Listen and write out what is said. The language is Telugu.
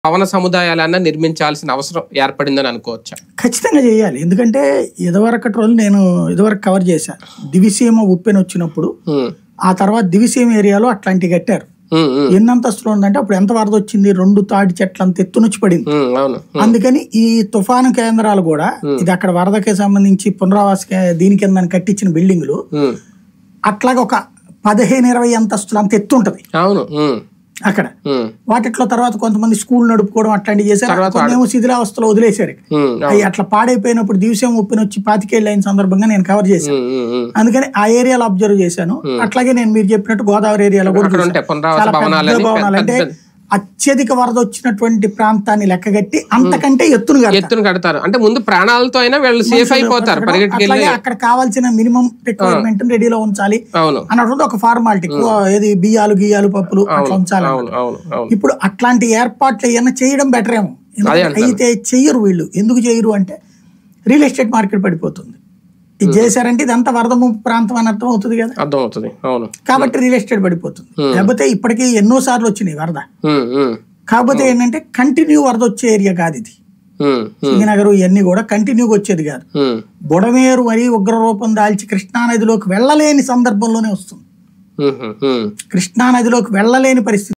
భవన సముదాయాలన్నా నిర్మించాల్సిన అవసరం ఏర్పడిందని అనుకోవచ్చా? ఖచ్చితంగా చేయాలి. ఎందుకంటే ఇదివరకటి రోజులు నేను ఇదివరకు కవర్ చేశాను. దివిసీమ ఉప్పెన వచ్చినప్పుడు ఆ తర్వాత దివిసీమ ఏరియాలో అట్లాంటివి కట్టారు. ఎన్ని అంతస్తులు ఉందంటే అప్పుడు ఎంత వరద వచ్చింది, 2 తాటి చెట్లు అంత ఎత్తునొచ్చి పడింది. అందుకని ఈ తుఫాను కేంద్రాలు కూడా ఇది అక్కడ వరదకి సంబంధించి పునరావాస దీని కింద కట్టించిన బిల్డింగ్లు అట్లాగా ఒక 15-20 అంతస్తులు అంత ఎత్తు ఉంటది అక్కడ. వాటిట్లో తర్వాత కొంతమంది స్కూల్ నడుపుకోవడం అట్లాంటివి చేశారు. కొంతేమో శిథిలావస్థలో వదిలేశారు. అవి అట్లా పాడైపోయినప్పుడు దివసం ఉప్పిన వచ్చి 25 ఏళ్ళు అయిన సందర్భంగా నేను కవర్ చేశాను. అందుకని ఆ ఏరియాలో అబ్జర్వ్ చేశాను. అట్లాగే నేను మీరు చెప్పినట్టు గోదావరి ఏరియాలో కూడా చాలా పెద్ద భవనాలు, అంటే అత్యధిక వరద వచ్చినటువంటి ప్రాంతాన్ని లెక్కగట్టి అంతకంటే ఎత్తును కడతారు. అంటే ముందు ప్రాణాలతో అయినా వీళ్ళు సేఫ్ అయిపోతారు. అక్కడ కావాల్సిన మినిమం రిక్వైర్మెంట్ రెడీలో ఉంచాలి అన్నటువంటి ఒక ఫార్మాలిటీ. ఏది బియ్యాలు గియ్యాలు పప్పులు అట్లా ఉంచాలి. ఇప్పుడు అట్లాంటి ఏర్పాట్లు ఏమైనా చేయడం బెటర్ ఏమో. అయితే చెయ్యరు వీళ్ళు. ఎందుకు చెయ్యరు అంటే రియల్ ఎస్టేట్ మార్కెట్ పడిపోతుంది. ఇది చేశారంటే ఇదంతా వరద ముంపు ప్రాంతం అని అర్థం అవుతుంది కదా, కాబట్టి రియల్ ఎస్టేట్ పడిపోతుంది. లేకపోతే ఇప్పటికీ ఎన్నో సార్లు వచ్చినాయి వరద. కాకపోతే ఏంటంటే కంటిన్యూ వరద వచ్చే ఏరియా కాదు ఇది. సింగనగర్ ఇవన్నీ కూడా కంటిన్యూగా వచ్చేది కాదు. బుడమేరు మరీ ఉగ్రరూపం దాల్చి కృష్ణానదిలోకి వెళ్ళలేని సందర్భంలోనే వస్తుంది. కృష్ణానదిలోకి వెళ్ళలేని పరిస్థితి